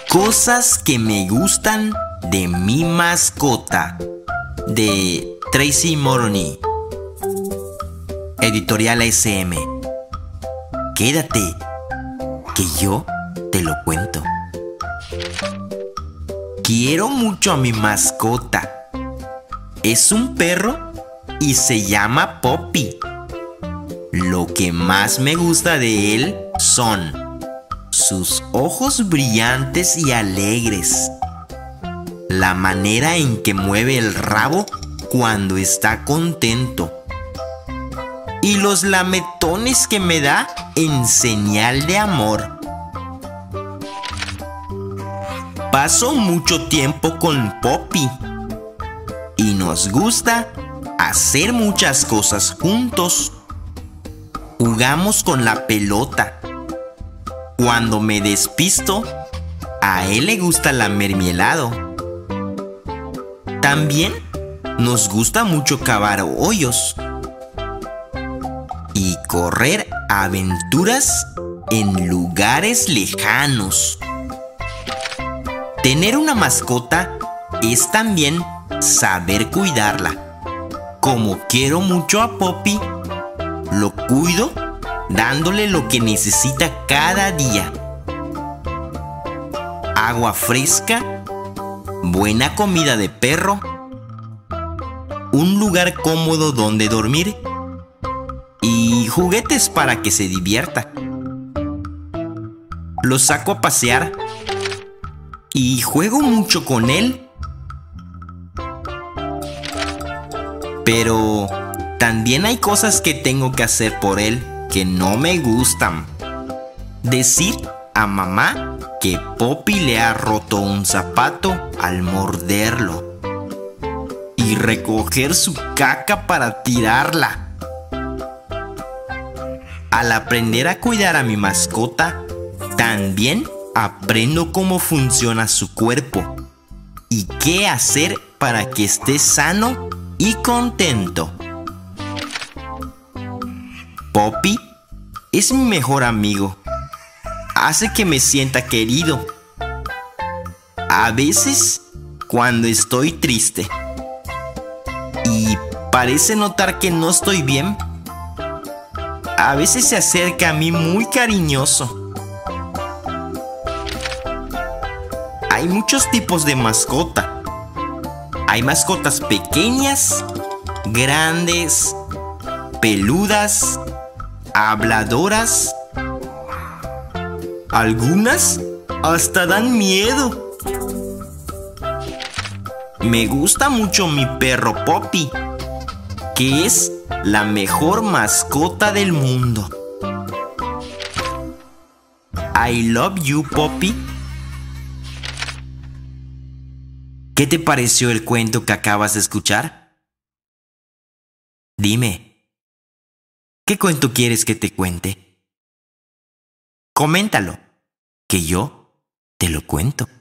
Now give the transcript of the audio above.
Cosas que me gustan de mi mascota, de Tracy Morony, Editorial SM. Quédate, que yo te lo cuento. Quiero mucho a mi mascota. Es un perro y se llama Poppy. Lo que más me gusta de él son sus ojos brillantes y alegres, la manera en que mueve el rabo cuando está contento y los lametones que me da en señal de amor. Paso mucho tiempo con Poppy y nos gusta hacer muchas cosas juntos. Jugamos con la pelota. Cuando me despisto, a él le gusta lamer mi helado. También nos gusta mucho cavar hoyos y correr aventuras en lugares lejanos. Tener una mascota es también saber cuidarla. Como quiero mucho a Poppy, lo cuido dándole lo que necesita cada día: agua fresca, buena comida de perro, un lugar cómodo donde dormir y juguetes para que se divierta. Lo saco a pasear y juego mucho con él. Pero también hay cosas que tengo que hacer por él que no me gustan. Decir a mamá que Poppy le ha roto un zapato al morderlo y recoger su caca para tirarla. Al aprender a cuidar a mi mascota, también aprendo cómo funciona su cuerpo y qué hacer para que esté sano y contento. Poppy es mi mejor amigo. Hace que me sienta querido. A veces, cuando estoy triste y parece notar que no estoy bien, a veces se acerca a mí muy cariñoso. Hay muchos tipos de mascota. Hay mascotas pequeñas, grandes, peludas, habladoras. Algunas hasta dan miedo. Me gusta mucho mi perro Poppy, que es la mejor mascota del mundo. I love you, Poppy. ¿Qué te pareció el cuento que acabas de escuchar? Dime, ¿qué cuento quieres que te cuente? Coméntalo, que yo te lo cuento.